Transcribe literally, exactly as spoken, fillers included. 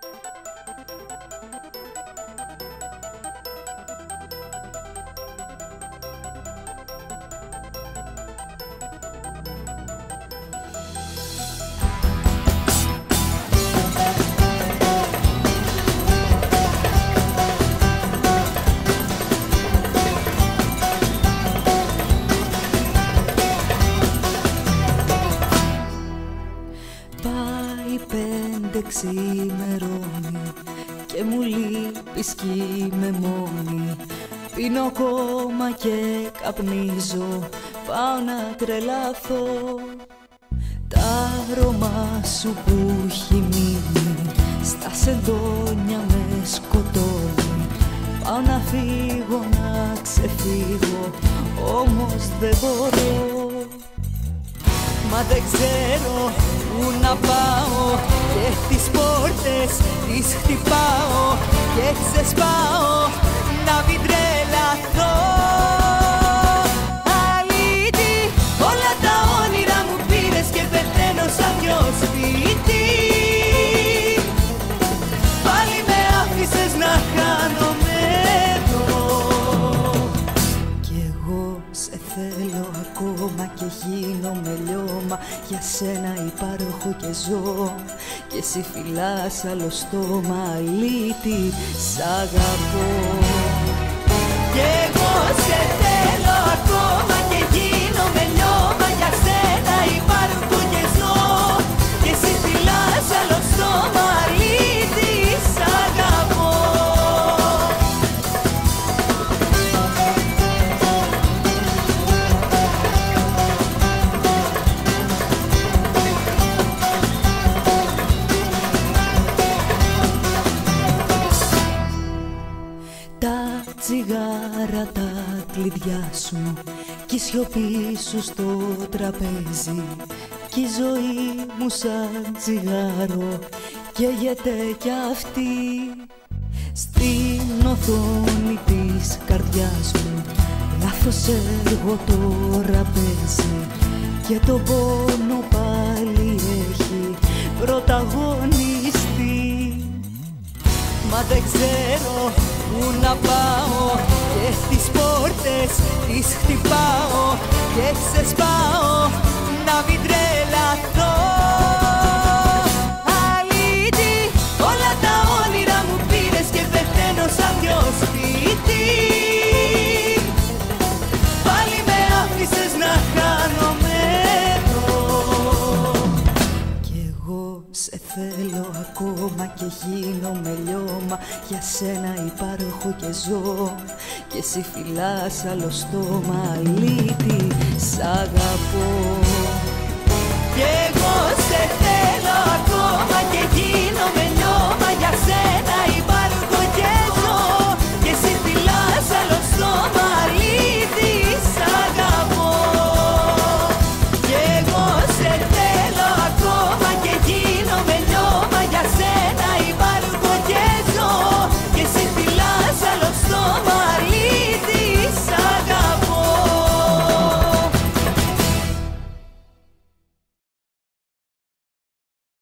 Ξημερώνει και μου λείπεις κι είμαι μόνη. Πίνω ακόμα και καπνίζω, πάω να τρελαθώ. Τα αρώμα σου που έχει μείνει στα σεντόνια με σκοτώνει. Πάω να φύγω, να ξεφύγω, όμως δεν μπορώ. Μα δεν ξέρω πού να πάω και τις πόρτες τις χτυπάω και ξεσπάω να μην τρελαθώ. Αλήτη, όλα τα όνειρα μου πήρες και πεθαίνω σαν δυο σπίτι. Πάλι με άφησες να χάνομαι εδώ. Κι εγώ σε θέλω ακόμα και γίνομαι λιώμα. Για σένα υπάρχω και ζω και εσύ φυλάς άλλο στόμα. Αλήτη, σ' αγαπώ. Κι εγώ σε θέλω ακόμα και γίνομαι λιώμα. Για σένα υπάρχω και ζω και εσύ φυλάς άλλο στόμα. Αλήτη, σ' αγαπώ. Τσιγάρα τα κλειδιά σου κι η σιωπή σου στο τραπέζι κι η ζωή μου σαν τσιγάρο καίγεται κι αυτή. Στην οθόνη της καρδιάς μου λάθος έργο τώρα παίζει και το πόνο πάλι έχει πρωταγωνιστεί. Μα δεν ξέρω πού να πάω και τις πόρτες τις χτυπάω και ξεσπάω να μην τρελαθώ. Αλήτη, όλα τα όνειρα μου πήρες και πεθαίνω σαν δυο σπίτι. Πάλι με άφησες να χάνομαι εδώ. Κι εγώ σε θέλω ακόμα και γίνομαι λιώμα. Για σένα υπάρχω και ζω και εσύ φυλάς άλλο στόμα. Αλήτη, σ' αγαπώ.